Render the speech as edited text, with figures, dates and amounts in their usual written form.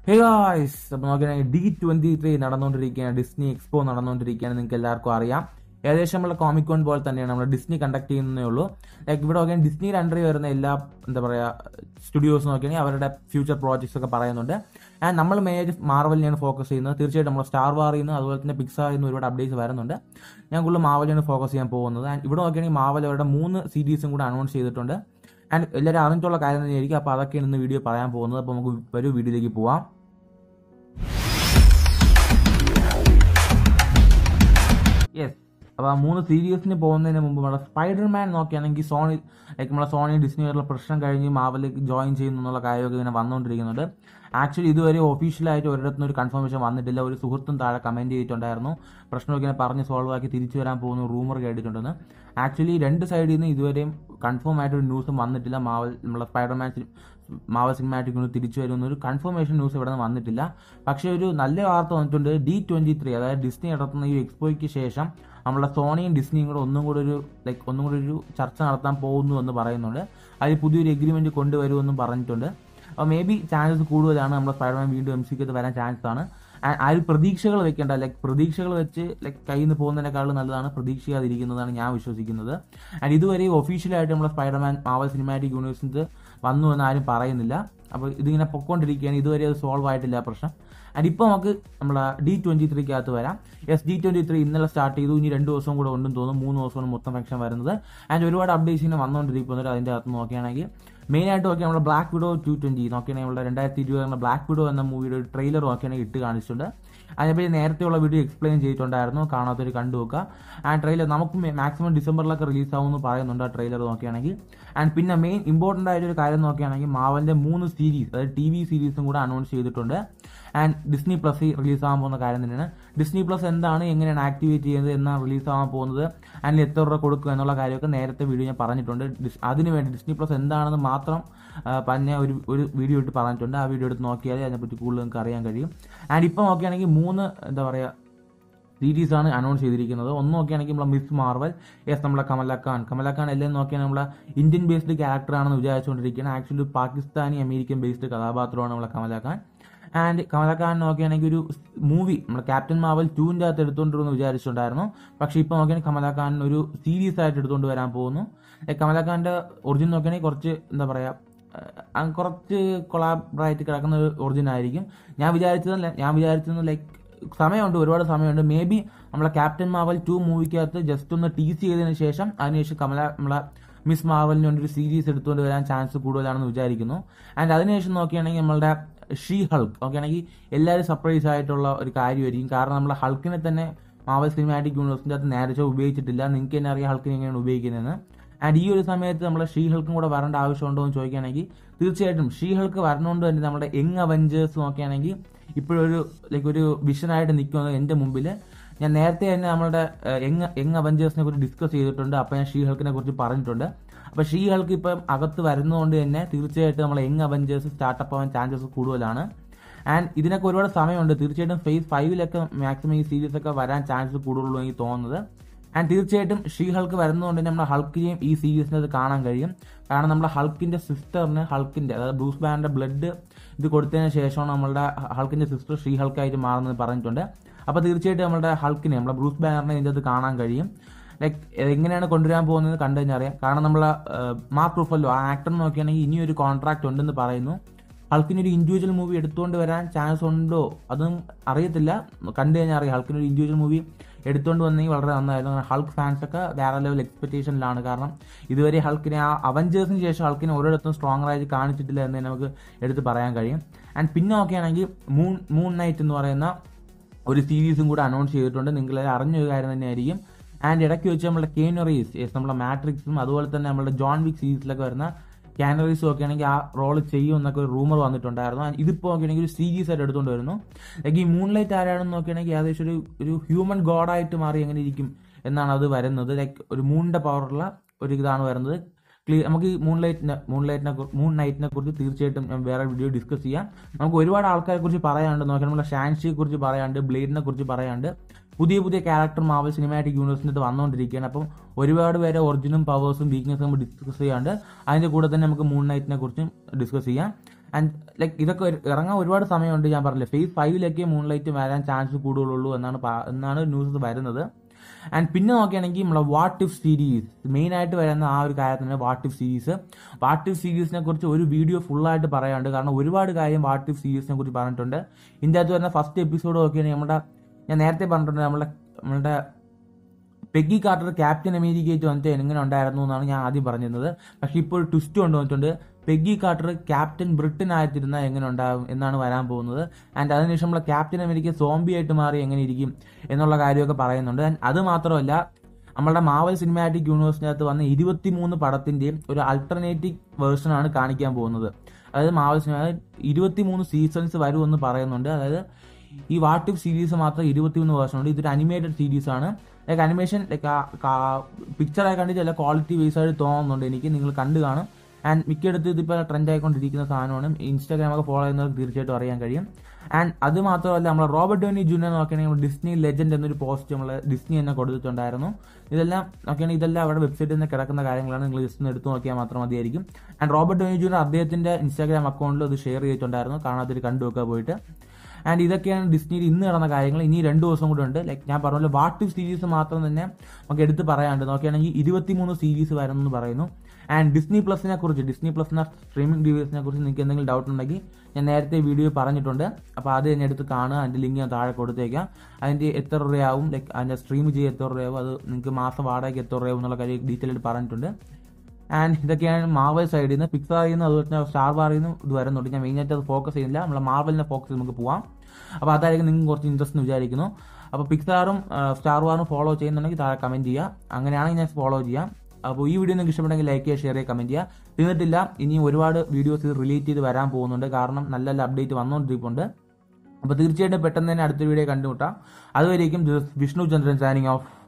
Hey guys, അപ്പോൾ നോക്കുകയാണെങ്കിൽ D23 നടന്നുകൊണ്ടിരിക്കുകയാണ്, ഡിസ്നി എക്സ്പോ നടന്നുകൊണ്ടിരിക്കുകയാണ്. നിങ്ങൾക്ക് എല്ലാവർക്കും അറിയാം. ഏകദേശം നമ്മളെ കോമിക് കോൺ പോലെ തന്നെയാണ് നമ്മൾ ഡിസ്നി കണ്ടക്ട് ചെയ്യുന്നതേ ഉള്ളൂ. ലൈക്ക് ഇവിടെ നോക്കിയാൽ ഡിസ്നിയുടെ അണ്ടറിൽ വരുന്ന എല്ലാ സ്റ്റുഡിയോസ് നോക്കിയാണെങ്കിൽ അവരുടെ ഫ്യൂച്ചർ പ്രോജക്ട്സ് ഒക്കെ പറയുന്നുണ്ട്. ആൻഡ് നമ്മൾ മെയിനായിട്ട് മാർവലിനെയാണ് ഫോക്കസ് ചെയ്യുന്നത്. തീർച്ചയായിട്ടും നമ്മൾ സ്റ്റാർ വാറിൽ നിന്ന് അതുപോലെ തന്നെ പിക്സാറിൽ നിന്ന് ഒരുപാട് അപ്ഡേറ്റ്സ് വരുന്നുണ്ട്. ഞാൻ കൂടുതൽ മാർവലിനാണ് ഫോക്കസ് ചെയ്യാൻ പോകുന്നത്. ആൻഡ് ഇവിടെ നോക്കിയാണെങ്കിൽ മാർവൽ അവരുടെ 3 സീരീസും കൂടെ അനൗൺസ് ചെയ്തിട്ടുണ്ട്. ആൻഡ് എല്ലാവരും അറിഞ്ഞിട്ടുള്ള കാര്യം തന്നെയായിരിക്കും. അപ്പോൾ അതൊക്കെയാണ് ഇന്ന് വീഡിയോ പറയാൻ പോകുന്നത്. അപ്പോൾ നമുക്ക് ഒരു വീഡിയോയിലേക്ക് പോവാം. യെസ്, അപ്പോൾ ആ 3 സീരീസിന് പോകുന്നതിന് മുമ്പ് നമ്മുടെ സ്പൈഡർമാൻ നോക്കുകയാണെങ്കിൽ നമ്മളെ സോണി ഡിസ്നിയുള്ള പ്രശ്നം കഴിഞ്ഞ് മാർവലിലേക്ക് ജോയിൻ ചെയ്യുന്നു എന്നുള്ള കാര്യമൊക്കെ ഇങ്ങനെ വന്നുകൊണ്ടിരിക്കുന്നുണ്ട്. ആക്ച്വലി ഇതുവരെ ഒഫീഷ്യലായിട്ട് ഒരിടത്തുനിന്ന് ഒരു കൺഫർമേഷൻ വന്നിട്ടില്ല. ഒരു സുഹൃത്തും താഴെ കമൻറ്റ് ചെയ്തിട്ടുണ്ടായിരുന്നു പ്രശ്നമൊക്കെ ഇങ്ങനെ പറഞ്ഞ് സോൾവ് ആക്കി തിരിച്ചു വരാൻ പോകുന്ന റൂമർ കേട്ടിട്ടുണ്ടെന്ന്. ആക്ച്വലി 2 സൈഡിൽ നിന്ന് ഇതുവരെയും കൺഫേം ആയിട്ടൊരു ന്യൂസും വന്നിട്ടില്ല. നമ്മളെ മാർവൽ സിനിമാറ്റിക് തിരിച്ചു വരുന്നൊരു കൺഫർമേഷൻ ന്യൂസ് ഇവിടെ നിന്ന് വന്നിട്ടില്ല. പക്ഷേ ഒരു നല്ല വാർത്ത വന്നിട്ടുണ്ട്. D23 അതായത് ഡിസ്നി നടത്തുന്ന ഈ എക്സ്പോയ്ക്ക് ശേഷം നമ്മളെ സോണിയും ഡിസ്നിയും കൂടെ ഒന്നും കൂടെ ഒരു ചർച്ച നടത്താൻ പോകുന്നു എന്ന് പറയുന്നുണ്ട്. അതിൽ പുതിയൊരു എഗ്രിമെന്റ് കൊണ്ടുവരുമെന്നും പറഞ്ഞിട്ടുണ്ട്. അപ്പോൾ മേ ബി ചാൻസസ് കൂടുതലാണ് നമ്മളെ സ്പൈഡർമാൻ വീണ്ടും MCക്ക് വരാൻ ചാൻസ് ആണ്. ആരും പ്രതീക്ഷകൾ വെക്കേണ്ട. പ്രതീക്ഷകൾ വെച്ച് കയ്യിൽ നിന്ന് പോകുന്നതിനേക്കാളും നല്ലതാണ് പ്രതീക്ഷിക്കാതിരിക്കുന്നതാണ് ഞാൻ വിശ്വസിക്കുന്നത്. ആൻഡ് ഇതുവരെ ഒഫീഷ്യലായിട്ട് നമ്മളെ സ്പൈഡർമാൻ മാർവൽ സിനിമാറ്റിക് യൂണിവേഴ്സിന് വന്നു എന്ന് ആരും പറയുന്നില്ല. അപ്പോൾ ഇതിങ്ങനെ പൊക്കോണ്ടിരിക്കുകയാണ്. ഇതുവരെ അത് സോൾവ് ആയിട്ടില്ല പ്രശ്നം. ആൻഡ് ഇപ്പോൾ നമുക്ക് നമ്മളെ D23 വരാം. D23 ഇന്നലെ സ്റ്റാർട്ട് ചെയ്തു. ഇനി 2 ദിവസം കൂടെ ഉണ്ടെന്ന് തോന്നുന്നു. 3 ദിവസമാണ് മൊത്തം ഫംഗ്ഷൻ വരുന്നത്. ആൻഡ് ഒരുപാട് അപ്ഡേറ്റ്സ് ഇങ്ങനെ വന്നുകൊണ്ടിരിക്കുന്നുണ്ട്. അതിൻ്റെ അകത്ത് നോക്കുകയാണെങ്കിൽ മെയിനായിട്ട് നോക്കിയാൽ നമ്മുടെ ബ്ലാക്ക് വിഡോ 220 നോക്കുകയാണെങ്കിൽ നമ്മുടെ 2020 ബ്ലാക്ക് വിഡോ എന്ന മൂവിയുടെ ഒരു ട്രെയിലർ നോക്കുകയാണെങ്കിൽ ഇട്ട് കാണിച്ചിട്ടുണ്ട്. അതിനെപ്പറ്റി നേരത്തെയുള്ള വീഡിയോ എക്സ്പ്ലെയിൻ ചെയ്തിട്ടുണ്ടായിരുന്നു. കാണാത്തൊരു കണ്ടു നോക്കുക. ആ ട്രെയിലർ നമുക്ക് മാക്സിമം ഡിസംബറിലൊക്കെ റിലീസ് ആവുമെന്ന് പറയുന്നുണ്ട് ആ ട്രെയിലർ നോക്കുകയാണെങ്കിൽ. ആൻഡ് പിന്നെ മെയിൻ ഇമ്പോർട്ടൻ്റ് ആയിട്ടൊരു കാര്യം നോക്കുകയാണെങ്കിൽ മാവലിൻ്റെ 3 സീരീസ് അതായത് TV സീരീസും കൂടെ അനൗൺസ് ചെയ്തിട്ടുണ്ട്. ആൻഡ് Disney+ റിലീസ് ആകാൻ പോകുന്ന കാര്യം തന്നെയാണ്. Disney+ എന്താണ്, എങ്ങനെയാണ് ആക്ടിവേറ്റ് ചെയ്യുന്നത്, എന്നാണ് റിലീസ് ആകാൻ പോകുന്നത്, അതിൽ എത്ര രൂപ കൊടുക്കുക എന്നുള്ള കാര്യമൊക്കെ നേരത്തെ വീഡിയോ ഞാൻ പറഞ്ഞിട്ടുണ്ട്. അതിനുവേണ്ടി Disney+ എന്താണെന്ന് മാത്രം പറഞ്ഞ ഒരു വീഡിയോ ഇട്ട് പറഞ്ഞിട്ടുണ്ട്. ആ വീഡിയോ എടുത്ത് നോക്കിയാൽ അതിനെപ്പറ്റി കൂടുതൽ നിങ്ങൾക്ക് അറിയാൻ കഴിയും. ആൻഡ് ഇപ്പോൾ നോക്കുകയാണെങ്കിൽ 3 സീരീസാണ് അനൗൺസ് ചെയ്തിരിക്കുന്നത്. ഒന്ന് നോക്കുകയാണെങ്കിൽ നമ്മളെ മിസ് മാർവൽ, നമ്മളെ കമല ഖാൻ എല്ലാം നോക്കിയാൽ നമ്മളെ ഇന്ത്യൻ ബേസ്ഡ് ക്യാരക്ടറാണെന്ന് വിചാരിച്ചുകൊണ്ടിരിക്കുകയാണ്. ആക്ച്വലി പാകിസ്ഥാനി അമേരിക്കൻ ബേസ്ഡ് കഥാപാത്രമാണ് നമ്മളെ കമല ഖാൻ. ആൻഡ് കമല ഖാൻ നോക്കുകയാണെങ്കിൽ ഒരു മൂവി നമ്മുടെ ക്യാപ്റ്റൻ മാർവൽ 2ൻ്റെ അകത്ത് എടുത്തുകൊണ്ടിരുന്നു വിചാരിച്ചിട്ടുണ്ടായിരുന്നു. പക്ഷേ ഇപ്പോൾ നോക്കുകയാണെങ്കിൽ കമല ഖാൻ ഒരു സീരീസ് ആയിട്ട് എടുത്തുകൊണ്ട് വരാൻ പോകുന്നു. കമല ഖാൻ്റെ ഒറിജിൻ നോക്കുകയാണെങ്കിൽ കുറച്ച് കൊളാബറായിട്ട് കിടക്കുന്ന ഒരു ഒറിജിൻ ആയിരിക്കും. ഞാൻ വിചാരിച്ചത് സമയമുണ്ട്, ഒരുപാട് സമയമുണ്ട്. മേ ബി നമ്മളെ ക്യാപ്റ്റൻ മാർവൽ 2 മൂവിക്കകത്ത് ജസ്റ്റ് ഒന്ന് ടീസ് ചെയ്തതിന് ശേഷം അതിനുശേഷം നമ്മളെ മിസ് മാർവലിന് വേണ്ടി ഒരു സീരീസ് എടുത്തുകൊണ്ട് വരാൻ ചാൻസ് കൂടുതലാണെന്ന് വിചാരിക്കുന്നു. ആൻഡ് അതിനുശേഷം നോക്കുകയാണെങ്കിൽ നമ്മളുടെ ഷീ ഹൾക്ക് നോക്കുകയാണെങ്കിൽ എല്ലാവരും സർപ്രൈസ് ആയിട്ടുള്ള ഒരു കാര്യമായിരിക്കും. കാരണം നമ്മളെ ഹൾക്കിനെ തന്നെ മാർവൽ സിനിമാറ്റിക് യൂണിവേഴ്സിൻ്റെ അകത്ത് നേരത്തെ ഉപയോഗിച്ചിട്ടില്ല. നിങ്ങൾക്ക് തന്നെ അറിയാം ഹൾക്കിനെ എങ്ങനെയാണ് ഉപയോഗിക്കുന്നതെന്ന്. ആൻഡ് ഈ ഒരു സമയത്ത് നമ്മളെ ഷീ ഹൾക്കും കൂടെ വരേണ്ട ആവശ്യമുണ്ടോ എന്ന് ചോദിക്കുകയാണെങ്കിൽ തീർച്ചയായിട്ടും ഷീ ഹൾക്ക് വരണോണ്ട് തന്നെ നമ്മുടെ യങ് അവഞ്ചേഴ്സ് നോക്കുകയാണെങ്കിൽ ഇപ്പോഴൊരു ഒരു വിഷനായിട്ട് നിൽക്കുന്നത് എൻ്റെ മുമ്പിൽ. ഞാൻ നേരത്തെ തന്നെ നമ്മളുടെ യങ് അവഞ്ചേഴ്സിനെ കുറിച്ച് ഡിസ്കസ് ചെയ്തിട്ടുണ്ട്. അപ്പോൾ ഞാൻ ഷീ ഹൾക്കിനെ കുറിച്ച് പറഞ്ഞിട്ടുണ്ട്. അപ്പോൾ ഷീ ഹൾക്ക് ഇപ്പം അകത്ത് വരുന്നതുകൊണ്ട് തന്നെ തീർച്ചയായിട്ടും നമ്മളെ യങ് അവഞ്ചേഴ്സ് സ്റ്റാർട്ടപ്പ് ആവാൻ ചാൻസസ് കൂടുതലാണ്. ആൻഡ് ഇതിനൊക്കെ ഒരുപാട് സമയമുണ്ട്. തീർച്ചയായിട്ടും ഫേസ് 5 മാക്സിമം ഈ സീരീസ് ഒക്കെ വരാൻ ചാൻസ് കൂടുതലുള്ളൂ എനിക്ക് തോന്നുന്നത്. ആൻഡ് തീർച്ചയായിട്ടും ഷീ ഹൾക്ക് വരുന്നതുകൊണ്ട് തന്നെ നമ്മുടെ ഹൾക്കിനെയും ഈ സീരീസിനകത്ത് കാണാൻ കഴിയും. കാരണം നമ്മുടെ ഹൾക്കിന്റെ സിസ്റ്ററിന് അതായത് ബ്രൂസ് ബാനറിന്റെ ബ്ലഡ് ഇത് കൊടുത്തതിന് ശേഷമാണ് നമ്മളുടെ ഹൾക്കിന്റെ സിസ്റ്റർ ഷീ ഹൾക്കായിട്ട് മാറുന്നത് പറഞ്ഞിട്ടുണ്ട്. അപ്പോൾ തീർച്ചയായിട്ടും നമ്മുടെ ബ്രൂസ് ബാനറിനെ ഇതിൻ്റെ അത് കാണാൻ കഴിയും. എങ്ങനെയാണ് കൊണ്ടുവരാൻ പോകുന്നത് കണ്ടു കഴിഞ്ഞാൽ അറിയാം. കാരണം നമ്മളെ മാർക്ക് റൂഫല്ലോ ആ ആക്ടർ നോക്കുകയാണെങ്കിൽ ഇനിയൊരു കോൺട്രാക്ട് ഉണ്ടെന്ന് പറയുന്നു. ഹൾക്കിനൊരു ഇൻഡിവിജ്വൽ മൂവി എടുത്തുകൊണ്ട് വരാൻ ചാൻസ് ഉണ്ടോ അതും അറിയത്തില്ല. കണ്ടു കഴിഞ്ഞാൽ അറിയാം. ഹൾക്കിനൊരു ഇൻഡിവിജ്വൽ മൂവി എടുത്തുകൊണ്ട് വന്നെങ്കിൽ വളരെ നന്നായിരുന്നു. ഹൾക്ക് ഫാൻസൊക്കെ വേറെ ലെവൽ എക്സ്പെക്ടേഷനിലാണ്. കാരണം ഇതുവരെ ഹൾക്കിനെ ആ അവഞ്ചേഴ്സിന് ശേഷം ഹൾക്കിനെ ഒരിടത്തും സ്ട്രോങ്ങർ ആയിട്ട് കാണിച്ചിട്ടില്ല എന്ന് നമുക്ക് എടുത്ത് പറയാൻ കഴിയും. ആൻഡ് പിന്നെ നോക്കുകയാണെങ്കിൽ മൂൺ നൈറ്റ് എന്ന് പറയുന്ന ഒരു സീരീസും കൂടെ അനൗൺസ് ചെയ്തിട്ടുണ്ട്. നിങ്ങളെ അറിഞ്ഞൊരു കാര്യം തന്നെയായിരിക്കും. ആൻഡ് ഇടയ്ക്ക് വെച്ച് നമ്മുടെ കീനു റീവ്സ് നമ്മുടെ മാട്രിക്സും അതുപോലെ തന്നെ നമ്മുടെ ജോൺ വിക്ക് സീരീസിലൊക്കെ വരുന്ന കീനു റീവ്സ് നോക്കുകയാണെങ്കിൽ ആ റോള് ചെയ്യും എന്നൊക്കെ ഒരു റൂമർ വന്നിട്ടുണ്ടായിരുന്നു. ആൻഡ് ഇതിപ്പോൾ നോക്കുകയാണെങ്കിൽ ഒരു സീരീസ് ആയിട്ട് എടുത്തുകൊണ്ട് വരുന്നു. ഈ മൂൺലൈറ്റ് ആരാണെന്ന് നോക്കുകയാണെങ്കിൽ ഏകദേശം ഒരു ഹ്യൂമൻ ഗോഡായിട്ട് മാറി എങ്ങനെ ഇരിക്കും എന്നാണ് അത് വരുന്നത്. ഒരു മൂണിന്റെ പവറുള്ള ഒരു ഇതാണ് വരുന്നത്. നമുക്ക് മൂൺ നൈറ്റിനെ കുറിച്ച് തീർച്ചയായിട്ടും വേറെ വീഡിയോ ഡിസ്കസ് ചെയ്യാം. നമുക്ക് ഒരുപാട് ആൾക്കാരെ കുറിച്ച് പറയാനുണ്ട്. നോക്കിയാൽ നമ്മുടെ ഷാൻഷിയെ കുറിച്ച് പറയാനുണ്ട്, ബ്ലേഡിനെ കുറിച്ച് പറയാനുണ്ട്. പുതിയ ക്യാരക്ടർ മാർവൽ സിനിമാറ്റിക് യൂണിവേഴ്സിൻ്റെ വന്നുകൊണ്ടിരിക്കുകയാണ്. അപ്പം ഒരുപാട് പേരെ ഒറിജിനും പവേഴ്സും വീക്ക്നെസ്സും നമ്മൾ ഡിസ്കസ് ചെയ്യാണ്ട് അതിൻ്റെ കൂടെ തന്നെ നമുക്ക് മൂൺ നൈറ്റിനെ കുറിച്ചും ഡിസ്കസ് ചെയ്യാം. ആൻഡ് ലൈക്ക് ഇതൊക്കെ ഇറങ്ങാൻ ഒരുപാട് സമയമുണ്ട്. ഞാൻ പറഞ്ഞില്ല, ഫേസ് 5 മൂൺലൈറ്റ് വരാൻ ചാൻസ് കൂടുതലുള്ളൂ എന്നാണ് ന്യൂസ് വരുന്നത്. ആൻഡ് പിന്നെ നോക്കുകയാണെങ്കിൽ നമ്മളെ വാട്ട് ഇഫ് സീരീസ് മെയിൻ ആയിട്ട് വരുന്ന ആ ഒരു കാര്യത്തിന് വാട്ട് ഇഫ് സീരീസിനെ കുറിച്ച് ഒരു വീഡിയോ ഫുള്ളായിട്ട് പറയാനുണ്ട്. കാരണം ഒരുപാട് കാര്യം വാട്ട് ഇഫ് സീരീസിനെ കുറിച്ച് പറഞ്ഞിട്ടുണ്ട്. ഇതിൻ്റെ അകത്ത് വരുന്ന ഫസ്റ്റ് എപ്പിസോഡ് നോക്കുകയാണെങ്കിൽ ഞാൻ നേരത്തെ പറഞ്ഞിട്ടുണ്ട് നമ്മളുടെ പെഗ്ഗി കാർട്ടർ ക്യാപ്റ്റൻ അമേരിക്കയായിട്ട് വന്നിട്ട് എങ്ങനെ ഉണ്ടായിരുന്നു എന്നാണ് ഞാൻ ആദ്യം പറഞ്ഞിരുന്നത്. പക്ഷെ ഇപ്പോൾ ഒരു ട്വിസ്റ്റ് കൊണ്ടുവന്നിട്ടുണ്ട്. പെഗ്ഗി കാർട്ടർ ക്യാപ്റ്റൻ ബ്രിട്ടൻ ആയിട്ടിരുന്നാൽ എങ്ങനെ ഉണ്ടാകും എന്നാണ് വരാൻ പോകുന്നത്. ആൻഡ് അതിനുശേഷം നമ്മളെ ക്യാപ്റ്റൻ അമേരിക്ക സോംബി ആയിട്ട് മാറി എങ്ങനെ ഇരിക്കും എന്നുള്ള കാര്യമൊക്കെ പറയുന്നുണ്ട്. ആൻഡ് അത് മാത്രമല്ല, നമ്മളുടെ മാവൽ സിനിമാറ്റിക് യൂണിവേഴ്സിനകത്ത് വന്ന 23 പടത്തിന്റെയും ഒരു അൾട്ടർനേറ്റീവ് വേർഷനാണ് കാണിക്കാൻ പോകുന്നത്. അതായത് മാവൽ സിനിമ 23 സീസൺസ് വരുമെന്ന് പറയുന്നുണ്ട്. അതായത് ഈ വാട്ട് ഇഫ് സീരീസ് മാത്രം 23 വേർഷൻ ഉണ്ട്. ഇതൊരു അനിമേറ്റഡ് സീരീസ് ആണ്. ലൈക്ക് അനിമേഷൻ പിക്ചറായി കണ്ടിട്ട് ചില ക്വാളിറ്റി ബേസ് ആയിട്ട് തോന്നുന്നുണ്ട് എനിക്ക്. നിങ്ങൾ കണ്ടു കാണും. ആൻഡ് മിക്കയിടത്ത് ഇതിപ്പോൾ ട്രെൻഡ് ആയിക്കൊണ്ടിരിക്കുന്ന സാധനമാണ്. ഇൻസ്റ്റാഗ്രാമൊക്കെ ഫോളോ ചെയ്യുന്നവർക്ക് തീർച്ചയായിട്ടും അറിയാൻ കഴിയും. ആൻഡ് അത് മാത്രമല്ല, നമ്മൾ റോബർട്ട് ഡോനി ജൂനിയർ നോക്കുകയാണെങ്കിൽ ഡിസ്നി ലെജൻഡ് എന്നൊരു പോസ്റ്റ് നമ്മൾ ഡിസ്നി തന്നെ കൊടുത്തിട്ടുണ്ടായിരുന്നു. ഇതെല്ലാം നോക്കുകയാണെങ്കിൽ ഇതെല്ലാം അവരുടെ വെബ്സൈറ്റിൽ നിന്ന് കിടക്കുന്ന കാര്യങ്ങളാണ്. നിങ്ങൾ ജസ്റ്റ് ഒന്ന് എടുത്തു നോക്കിയാൽ മാത്രം മതിയായിരിക്കും. ആൻഡ് റോബർട്ട് ഡോനി ജൂനിയർ അദ്ദേഹത്തിന്റെ ഇൻസ്റ്റാഗ്രാം അക്കൗണ്ടിൽ അത് ഷെയർ ചെയ്തിട്ടുണ്ടായിരുന്നു. കാണാത്തൊരു കണ്ടു വെക്കാൻ പോയിട്ട്. ആൻഡ് ഇതൊക്കെയാണ് ഡിസ്നിയിൽ ഇന്ന് നടന്ന കാര്യങ്ങൾ. ഇനി 2 ദിവസം കൂടെ ഉണ്ട്. ലൈക്ക് ഞാൻ പറഞ്ഞ വാട്ട് ഇഫ് സീരീസ് മാത്രം തന്നെ നമുക്ക് എടുത്ത് പറയാനുണ്ട്. നോക്കുകയാണെങ്കിൽ 23 സീരീസ് വരുമെന്ന് പറയുന്നു. ആൻഡ് ഡിസ്നി പ്ലസിനെ സ്ട്രീമിംഗ് ഡിവൈസിനെ കുറിച്ച് നിങ്ങൾക്ക് എന്തെങ്കിലും ഡൗട്ട് ഉണ്ടെങ്കിൽ ഞാൻ നേരത്തെ വീഡിയോ പറഞ്ഞിട്ടുണ്ട്. അപ്പോൾ അത് തന്നെ എടുത്ത് കാണുക. അതിൻ്റെ ലിങ്ക് ഞാൻ താഴെ കൊടുത്തേക്കാം. അതിൻ്റെ എത്ര രൂപയാവും, ലൈക്ക് അതിൻ്റെ സ്ട്രീം ചെയ്യാൻ എത്ര രൂപയാവും, അത് നിങ്ങൾക്ക് മാസം വാടകയ്ക്ക് എത്ര രൂപയാവും എന്നുള്ള കാര്യം ഡീറ്റെയിൽ ആയിട്ട് പറഞ്ഞിട്ടുണ്ട്. ആൻഡ് ഇതൊക്കെയാണ് മാർവൽ സൈഡിൽ നിന്ന്. പിക്സാറിൽ നിന്ന് അതുപോലെ തന്നെ സ്റ്റാർ വാറിൽ നിന്ന് ഇത് വരുന്നുണ്ട്. ഞാൻ മെയിനായിട്ട് അത് ഫോക്കസ് ചെയ്യുന്നില്ല. നമ്മളെ മാർവലിനെ ഫോക്കസ് ചെയ്ത് നമുക്ക് പോവാം. അപ്പോൾ അതായിരിക്കും നിങ്ങൾക്ക് കുറച്ച് ഇൻട്രസ്റ്റ് എന്ന് വിചാരിക്കുന്നു. അപ്പോൾ പിക്സാറും സ്റ്റാർ വാറും ഫോളോ ചെയ്യുന്നുണ്ടെങ്കിൽ താഴെ കമൻറ്റ് ചെയ്യുക. അങ്ങനെയാണെങ്കിൽ ഞാൻ ഫോളോ ചെയ്യാം. അപ്പോൾ ഈ വീഡിയോ നിങ്ങൾക്ക് ഇഷ്ടപ്പെട്ടെങ്കിൽ ലൈക്ക് ചെയ്യുക, ഷെയർ ചെയ്യുക, കമൻറ്റ് ചെയ്യുക. തീർന്നിട്ടില്ല, ഇനി ഒരുപാട് വീഡിയോസ് ഇത് റിലേറ്റ് ചെയ്ത് വരാൻ പോകുന്നുണ്ട്. കാരണം നല്ല നല്ല അപ്ഡേറ്റ് വന്നുകൊണ്ടിരിക്കുന്നുണ്ട്. അപ്പോൾ തീർച്ചയായിട്ടും പെട്ടെന്ന് തന്നെ അടുത്ത വീഡിയോ കണ്ടുമുട്ടാം. അതുവരേക്കും വിഷ്ണു ചന്ദ്രൻ സൈനിങ് ഓഫ്.